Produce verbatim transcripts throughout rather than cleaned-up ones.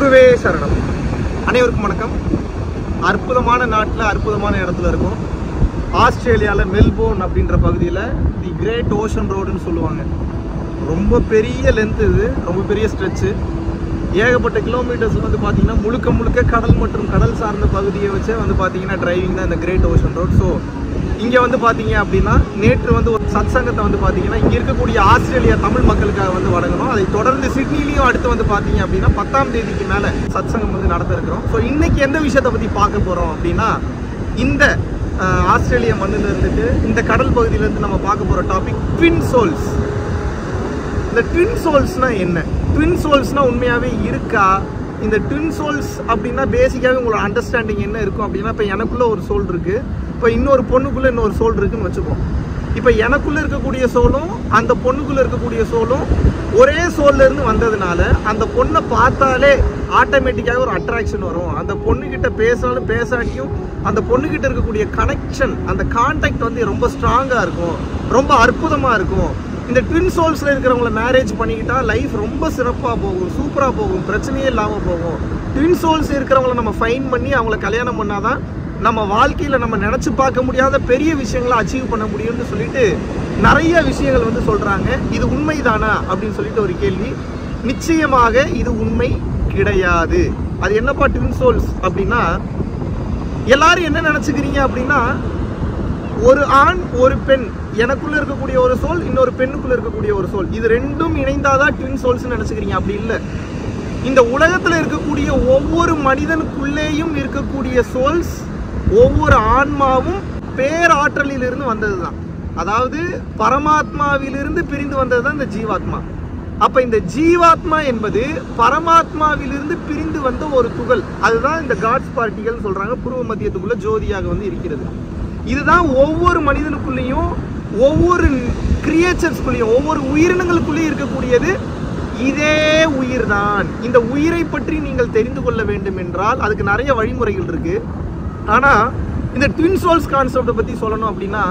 குருவே சரணம். அனைவருக்கும் வணக்கம். அற்புதமான நாட்டில் அற்புதமான இடத்துல இருக்கும். ஆஸ்திரேலியாவில் மெல்போர்ன் அப்படின்ற பகுதியில் தி கிரேட் ஓஷன் ரோடுன்னு சொல்லுவாங்க. ரொம்ப பெரிய லென்த், இது ரொம்ப பெரிய ஸ்ட்ரெச்சு. ஏகப்பட்ட கிலோமீட்டர்ஸ் வந்து பார்த்தீங்கன்னா முழுக்க முழுக்க கடல் மற்றும் கடல் சார்ந்த பகுதியை வச்சே வந்து பார்த்தீங்கன்னா டிரைவிங் தான் இந்த கிரேட் ஓஷன் ரோட். ஸோ இங்கே வந்து பார்த்தீங்க அப்படின்னா நேற்று வந்து ஒரு சத்சங்கத்தை வந்து பார்த்தீங்கன்னா இங்கே இருக்கக்கூடிய ஆஸ்திரேலியா தமிழ் மக்களுக்காக வந்து வழங்கணும். அதை தொடர்ந்து சிட்னிலையும் அடுத்து வந்து பார்த்தீங்க அப்படின்னா பத்தாம் தேதிக்கு மேலே சத்சங்கம் வந்து நடத்த இருக்கிறோம். ஸோ இன்னைக்கு எந்த விஷயத்தை பற்றி பார்க்க போகிறோம் அப்படின்னா, இந்த ஆஸ்திரேலியா மண்ணில் இருந்துட்டு இந்த கடல் பகுதியிலேருந்து நம்ம பார்க்க போகிற டாபிக் ட்வின் சோல்ஸ். இந்த ட்வின் சோல்ஸ்னால் என்ன? ட்வின் சோல்ஸ்னால் உண்மையாகவே இருக்கா? இந்த ட்வின் சோல்ஸ் அப்படின்னா பேசிக்காகவே உங்களோட அண்டர்ஸ்டாண்டிங் என்ன இருக்கும் அப்படின்னா, இப்போ எனக்குள்ளே ஒரு சோல் இருக்குது, இப்போ இன்னொரு பொண்ணுக்குள்ளே இன்னொரு சோல் இருக்குதுன்னு வச்சுப்போம். இப்போ எனக்குள்ளே இருக்கக்கூடிய சோலும் அந்த பொண்ணுக்குள்ளே இருக்கக்கூடிய சோலும் ஒரே சோல்லேருந்து வந்ததுனால அந்த பொண்ணை பார்த்தாலே ஆட்டோமேட்டிக்காக ஒரு அட்ராக்ஷன் வரும். அந்த பொண்ணுக்கிட்ட பேசினாலும் பேசாட்டியும் அந்த பொண்ணுக்கிட்ட இருக்கக்கூடிய கனெக்ஷன், அந்த கான்டாக்ட் வந்து ரொம்ப ஸ்ட்ராங்காக இருக்கும், ரொம்ப அற்புதமாக இருக்கும். இந்த ட்வின் சோல்ஸில் இருக்கிறவங்கள மேரேஜ் பண்ணிக்கிட்டா லைஃப் ரொம்ப சிறப்பாக போகும், சூப்பராக போகும், பிரச்சனையே இல்லாமல் போகும். ட்வின் சோல்ஸ் இருக்கிறவங்கள நம்ம ஃபைன் பண்ணி அவங்கள கல்யாணம் பண்ணாதான் நம்ம வாழ்க்கையில் நம்ம நினச்சி பார்க்க முடியாத பெரிய விஷயங்களை அச்சீவ் பண்ண முடியும்னு சொல்லிட்டு நிறைய விஷயங்கள் வந்து சொல்கிறாங்க. இது உண்மைதானா அப்படின்னு சொல்லிட்டு ஒரு கேள்வி. நிச்சயமாக இது உண்மை கிடையாது. அது என்னப்பா ட்வின் சோல்ஸ் அப்படின்னா, எல்லாரும் என்ன நினச்சிக்கிறீங்க அப்படின்னா, ஒரு ஆண் ஒரு பெண், எனக்குள்ள இருக்கக்கூடிய ஒரு சோல் இன்னொரு பெண்ணுக்குள்ள இருக்கக்கூடிய ஒரு சோல், இது ரெண்டும் இணைந்தாதான் ட்வின் சோல்ஸ் நினைச்சுக்கிறீங்க. அப்படி இல்லை. இந்த உலகத்துல இருக்கக்கூடிய ஒவ்வொரு மனிதனுக்குள்ளேயும் இருக்கக்கூடிய சோல்ஸ், ஒவ்வொரு ஆன்மாவும் பேராற்றலிலிருந்து வந்தது தான். அதாவது பரமாத்மாவிலிருந்து பிரிந்து வந்தது தான் இந்த ஜீவாத்மா. அப்ப இந்த ஜீவாத்மா என்பது பரமாத்மாவிலிருந்து பிரிந்து வந்த ஒரு துகள். அதுதான் இந்த காட்ஸ் பார்ட்டிகல் சொல்றாங்க. பூர்வ மத்தியத்துக்குள்ள ஜோதியாக வந்து இருக்கிறது. இதுதான் ஒவ்வொரு மனிதனுக்குள்ளேயும் ஒவ்வொரு கிரியேச்சர்ஸ்குள்ளேயும் ஒவ்வொரு உயிரினங்களுக்குள்ளேயும் இருக்கக்கூடியது இதே உயிர் தான். இந்த உயிரை பற்றி நீங்கள் தெரிந்து கொள்ள வேண்டும் என்றால் அதுக்கு நிறைய வழிமுறைகள் இருக்கு. ஆனா இந்த ட்வின் சோல்ஸ் கான்செப்டை பத்தி சொல்லணும் அப்படின்னா,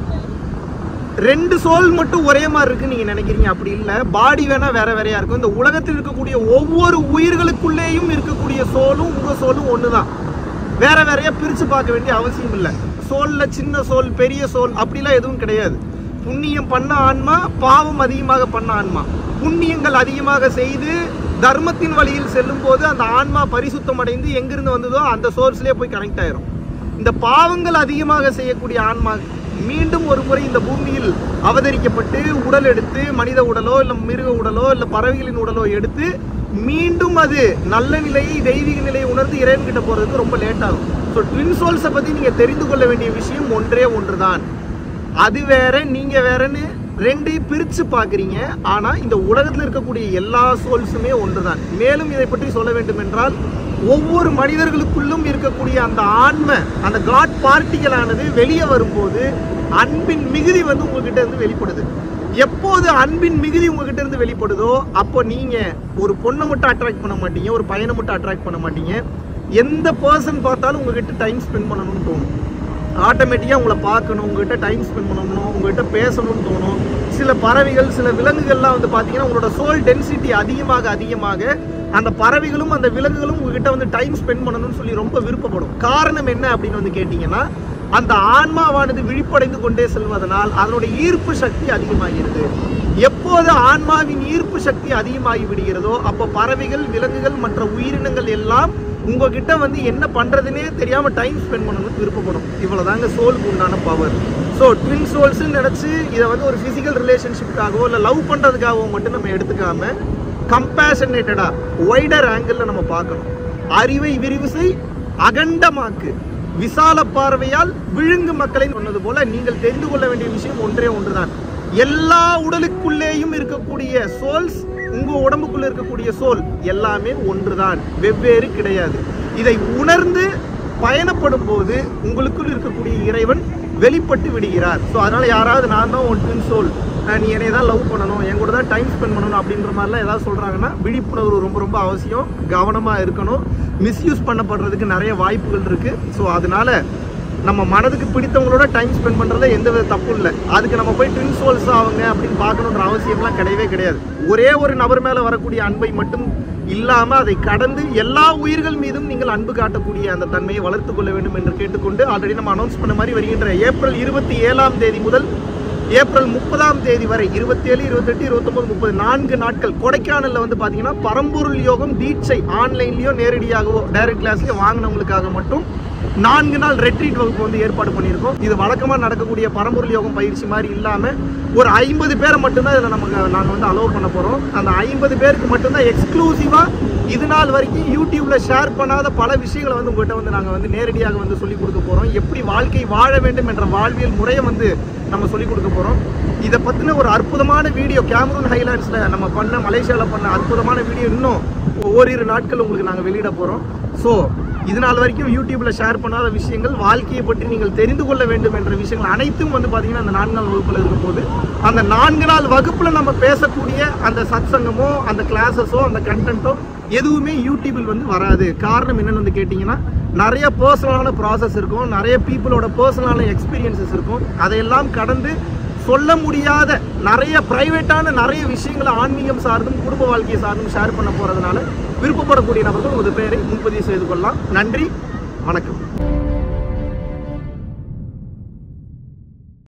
ரெண்டு சோல் மட்டும் ஒரே மாதிரி இருக்குன்னு நீங்க நினைக்கிறீங்க. அப்படி இல்லை. பாடி வேணா வேற வேறையா இருக்கும். இந்த உலகத்தில் இருக்கக்கூடிய ஒவ்வொரு உயிர்களுக்குள்ளேயும் இருக்கக்கூடிய சோலும் உங்க சோலும் ஒண்ணுதான். வேற வேறையா பிரிச்சு பார்க்க வேண்டிய அவசியம் இல்லை. சோல்ல சின்ன சோல் பெரிய சோல் அப்படிலாம் எதுவும் கிடையாது. புண்ணியம் பண்ண ஆன்மா, பாவம் அதிகமாக பண்ண ஆன்மா. புண்ணியங்கள் அதிகமாக செய்து தர்மத்தின் வழியில் செல்லும் போது அந்த ஆன்மா பரிசுத்தம் அடைந்து எங்கிருந்து வந்ததோ அந்த சோர்ஸ்லேயே போய் கனெக்ட் ஆயிரும். இந்த பாவங்கள் அதிகமாக செய்யக்கூடிய ஆன்மா மீண்டும் ஒரு முறை இந்த பூமியில் அவதரிக்கப்பட்டு உடல் எடுத்து, மனித உடலோ இல்லை மிருக உடலோ இல்லை பறவைகளின் உடலோ எடுத்து மீண்டும் அது நல்ல நிலையை தெய்வீக நிலையை உணர்ந்து இறைவன் கிட்ட போறதுக்கு ரொம்ப லேட் ஆகும். ஸோ ட்வின் சோல்ஸை பற்றி நீங்கள் தெரிந்து கொள்ள வேண்டிய விஷயம் ஒன்றே ஒன்று தான். அது வேற நீங்க வேறன்னு ரெண்டையும் பிரித்து பார்க்குறீங்க. ஆனால் இந்த உலகத்தில் இருக்கக்கூடிய எல்லா சோல்ஸுமே ஒன்று தான். மேலும் இதை பற்றி சொல்ல வேண்டும் என்றால், ஒவ்வொரு மனிதர்களுக்குள்ளும் இருக்கக்கூடிய அந்த ஆன்மை, அந்த காட் பார்ட்டிகளானது வெளியே வரும்போது அன்பின் மிகுதி வந்து உங்ககிட்ட இருந்து வெளிப்படுது. எப்போது அன்பின் மிகுதி உங்ககிட்ட இருந்து வெளிப்படுதோ அப்போ நீங்க ஒரு பொண்ணை மட்டும் அட்ராக்ட் பண்ண மாட்டீங்க, ஒரு பையனை மட்டும் அட்ராக்ட் பண்ண மாட்டீங்க. எந்த பர்சன் பார்த்தாலும் உங்ககிட்ட டைம் ஸ்பெண்ட் பண்ணணும்னு தோணும். ஆட்டோமேட்டிக்காக உங்களை பார்க்கணும், உங்ககிட்ட டைம் ஸ்பெண்ட் பண்ணணும், உங்ககிட்ட பேசணும்னு தோணும். சில பறவைகள், சில விலங்குகள்லாம் வந்து பார்த்தீங்கன்னா உங்களோட சோல் டென்சிட்டி அதிகமாக அதிகமாக அந்த பறவைகளும் அந்த விலங்குகளும் உங்ககிட்ட வந்து டைம் ஸ்பெண்ட் பண்ணணும்னு சொல்லி ரொம்ப விருப்பப்படும். காரணம் என்ன அப்படின்னு வந்து கேட்டிங்கன்னா, அந்த ஆன்மாவானது விழிப்படைந்து கொண்டே செல்வதனால் அதனுடைய ஈர்ப்பு சக்தி அதிகமாகிறது. எப்போது ஆன்மாவின் ஈர்ப்பு சக்தி அதிகமாகி விடுகிறதோ அப்போ பறவைகள், விலங்குகள், மற்ற உயிரினங்கள் எல்லாம் உங்ககிட்ட வந்து என்ன பண்றதுன்னே தெரியாம டைம் ஸ்பெண்ட் பண்ணணும்னு விருப்பப்படும். இவ்வளவுதாங்க சோலுக்கு உண்டான பவர். ஸோ ட்வின் சோல்ஸ் நினைச்சு இதை வந்து ஒரு பிசிக்கல் ரிலேஷன்ஷிப்காகவோ இல்லை லவ் பண்றதுக்காகவோ மட்டும் நம்ம எடுத்துக்காம கம்பேஷனேட்டடா வைடர் ஆங்கிள் நம்ம பார்க்கணும். அறிவை விரிவு செய், அகண்டமாக்கு, விசால பார்வையால் விழுங்கு மக்களை சொன்னது போல நீங்கள் தெரிந்து கொள்ள வேண்டிய விஷயம் ஒன்றே ஒன்றுதான். எல்லா உடலுக்குள்ளேயும் இருக்கக்கூடிய சோல்ஸ், உங்க உடம்புக்குள்ள இருக்கக்கூடிய சோல் எல்லாமே ஒன்றுதான், வெவ்வேறு கிடையாது. இதை உணர்ந்து பயணப்படும் போது உங்களுக்குள் இருக்கக்கூடிய இறைவன் வெளிப்பட்டு விடுகிறார். ஸோ அதனால யாராவது நான் தான் ஒன் ட்வின் சோல், நீ என்னை தான் லவ் பண்ணணும், என் கூட தான் டைம் ஸ்பெண்ட் பண்ணணும் அப்படின்ற மாதிரிலாம் ஏதாவது சொல்றாங்கன்னா விழிப்புணர்வு ரொம்ப ரொம்ப அவசியம். கவனமா இருக்கணும். மிஸ்யூஸ் பண்ணப்படுறதுக்கு நிறைய வாய்ப்புகள் இருக்கு. ஸோ அதனால நம்ம மனதுக்கு பிடித்தவங்களோட டைம் ஸ்பெண்ட் பண்றதுல எந்த வித தப்பும் இல்லை. அதுக்கு நம்ம போய் ட்வின் சோல்ஸ் ஆகுங்க அப்படின்னு பார்க்கணுன்ற அவசியம்லாம் கிடையவே கிடையாது. ஒரே ஒரு நபர் மேல வரக்கூடிய அன்பை மட்டும் இல்லாம அதை கடந்து எல்லா உயிர்கள் மீதும் நீங்கள் அன்பு காட்டக்கூடிய அந்த தன்மையை வளர்த்துக் கொள்ள வேண்டும் என்று கேட்டுக்கொண்டு ஆல்ரெடி நம்ம அனௌன்ஸ் பண்ண மாதிரி வருகின்ற ஏப்ரல் இருபத்தி ஏழாம் தேதி முதல் ஏப்ரல் முப்பதாம் தேதி வரை இருபத்தி ஏழு இருபத்தெட்டு இருபத்தொன்பது முப்பது நான்கு நாட்கள் கொடைக்கானல்ல வந்து பாத்தீங்கன்னா பரம்பொருள் யோகம் தீட்சை ஆன்லைன்லயோ நேரடியாகவோ டைரக்ட் கிளாஸ்லயோ வாங்கினவங்களுக்காக மட்டும் நான்கு நாள் ரெட்ரீட் வகுப்பு வந்து ஏற்பாடு பண்ணியிருக்கோம். இது வழக்கமாக நடக்கக்கூடிய பரம்பொருள் யோகம் பயிற்சி மாதிரி இல்லாமல் ஒரு ஐம்பது பேரை மட்டும்தான் இதில் நமக்கு நாங்கள் வந்து அலோவ் பண்ண போகிறோம். அந்த ஐம்பது பேருக்கு மட்டும்தான் எக்ஸ்க்ளூசிவாக இது நாள் வரைக்கும் யூடியூப்ல ஷேர் பண்ணாத பல விஷயங்களை வந்து உங்கள்கிட்ட வந்து நாங்கள் வந்து நேரடியாக வந்து சொல்லிக் கொடுக்க போகிறோம். எப்படி வாழ்க்கை வாழ வேண்டும் என்ற வாழ்வியல் முறையை வந்து நம்ம சொல்லிக் கொடுக்க போகிறோம். இதை பற்றின ஒரு அற்புதமான வீடியோ கேமரூன் ஹைலாண்ட்ஸில் நம்ம பண்ண மலேசியாவில் பண்ண அற்புதமான வீடியோ இன்னும் ஓரிரு நாட்கள் உங்களுக்கு நாங்கள் வெளியிட போகிறோம். ஸோ இது நாள் வரைக்கும் யூடியூப்ல ஷேர் பண்ணாத விஷயங்கள், வாழ்க்கையை பற்றி நீங்கள் தெரிந்து கொள்ள வேண்டும் என்ற விஷயங்கள் அனைத்தும் வந்து பார்த்தீங்கன்னா அந்த நான்கு நாள் வகுப்பில் இருக்கும் போது அந்த நான்கு நாள் வகுப்பில் நம்ம பேசக்கூடிய அந்த சத்சங்கமோ அந்த கிளாஸஸோ அந்த கண்டென்ட்டோ எதுவுமே யூடியூபில் வந்து வராது. காரணம் என்னன்னு வந்து கேட்டிங்கன்னா நிறைய பர்சனலான ப்ராசஸ் இருக்கும், நிறைய பீப்புளோட பர்சனலான எக்ஸ்பீரியன்சஸ் இருக்கும். அதையெல்லாம் கடந்து சொல்ல முடியாத நிறைய பிரைவேட்டான நிறைய விஷயங்களை ஆன்மீகம் சார்ந்தும் குடும்ப வாழ்க்கையை சார்ந்தும் ஷேர் பண்ண போகிறதுனால விருப்பப்படக்கூடிய நபர்கள் ஒரு பேரை முன்பதிவு செய்து கொள்ளலாம். நன்றி, வணக்கம்.